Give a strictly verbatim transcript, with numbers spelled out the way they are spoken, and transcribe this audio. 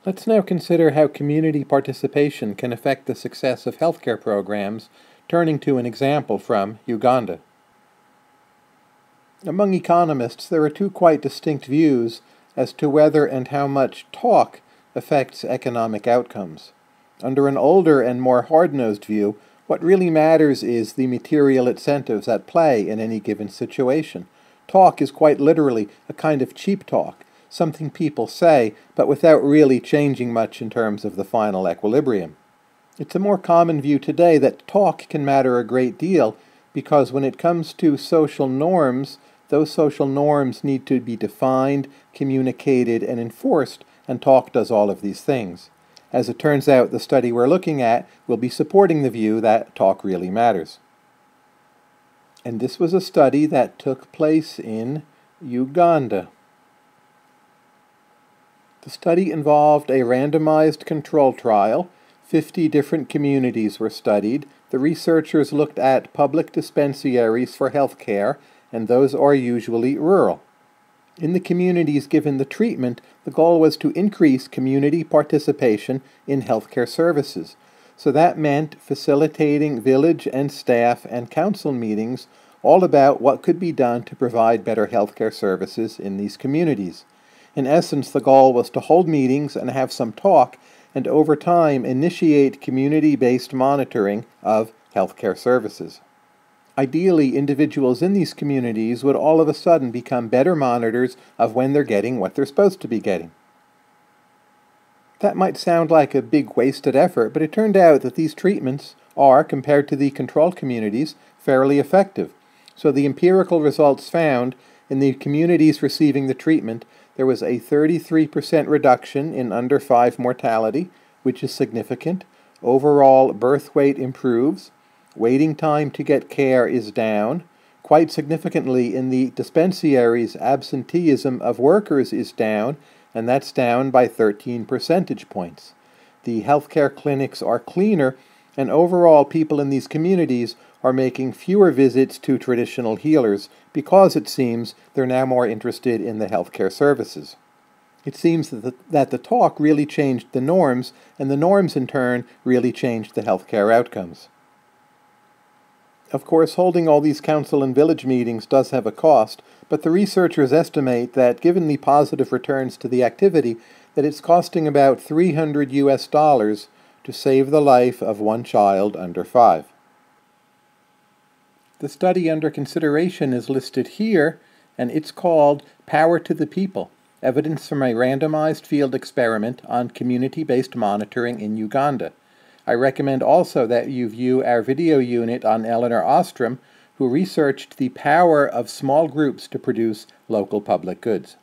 Let's now consider how community participation can affect the success of healthcare programs, turning to an example from Uganda. Among economists, there are two quite distinct views as to whether and how much talk affects economic outcomes. Under an older and more hard-nosed view, what really matters is the material incentives at play in any given situation. Talk is quite literally a kind of cheap talk, something people say, but without really changing much in terms of the final equilibrium. It's a more common view today that talk can matter a great deal, because when it comes to social norms, those social norms need to be defined, communicated, and enforced, and talk does all of these things. As it turns out, the study we're looking at will be supporting the view that talk really matters. And this was a study that took place in Uganda. The study involved a randomized control trial. fifty different communities were studied. The researchers looked at public dispensaries for health care, and those are usually rural. In the communities given the treatment, the goal was to increase community participation in healthcare services. So that meant facilitating village and staff and council meetings all about what could be done to provide better healthcare services in these communities. In essence, the goal was to hold meetings and have some talk, and over time initiate community-based monitoring of healthcare services. Ideally, individuals in these communities would all of a sudden become better monitors of when they're getting what they're supposed to be getting. That might sound like a big wasted effort, but it turned out that these treatments are, compared to the control communities, fairly effective. So the empirical results found in the communities receiving the treatment, there was a thirty-three percent reduction in under five mortality, which is significant. Overall birth weight improves. Waiting time to get care is down. Quite significantly, in the dispensaries, absenteeism of workers is down, and that's down by thirteen percentage points. The healthcare clinics are cleaner, and overall people in these communities are making fewer visits to traditional healers because, it seems, they're now more interested in the healthcare services. It seems that the, that the talk really changed the norms, and the norms in turn really changed the healthcare outcomes. Of course, holding all these council and village meetings does have a cost, but the researchers estimate that given the positive returns to the activity, that it's costing about three hundred U S dollars to save the life of one child under five. The study under consideration is listed here, and it's called Power to the People, Evidence from a Randomized Field Experiment on Community-Based Monitoring in Uganda. I recommend also that you view our video unit on Eleanor Ostrom, who researched the power of small groups to produce local public goods.